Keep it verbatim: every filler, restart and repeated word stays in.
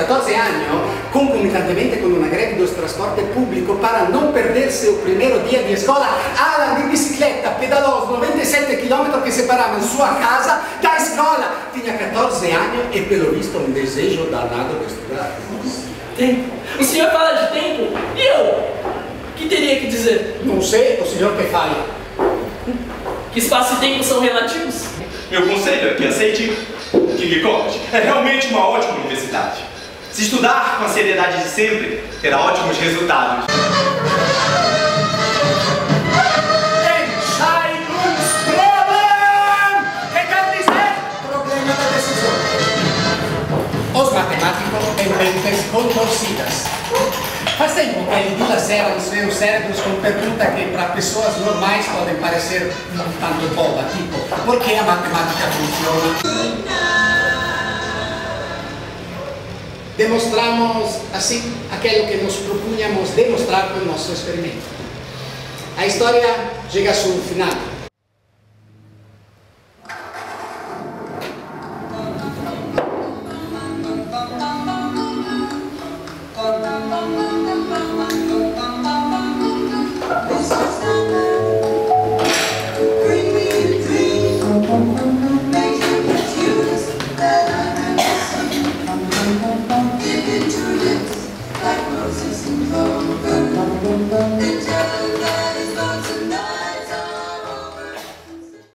catorce años, concomitantemente con una greve del transporte público, para no perderse el primer día de escuela, Alan de bicicleta pedaló los noventa y siete kilómetros que separaban su casa da escuela. Tenía catorce años y pelo visto un desejo danado de estudar. Tempo? O senhor fala de tempo? E eu? O que teria que dizer? Não sei, o senhor que fale. Que espaço e tempo são relativos? Meu conselho é que aceite King College. É realmente uma ótima universidade. Se estudar com a seriedade de sempre, terá ótimos resultados. Os matemáticos têm mentes contorcidas. Faz tempo que ele dilacera os seus cérebros com perguntas que para pessoas normais podem parecer um tanto boba, tipo, por que a matemática funciona? Demonstramos, assim, aquilo que nos propunhamos demonstrar com o nosso experimento. A história chega a seu final.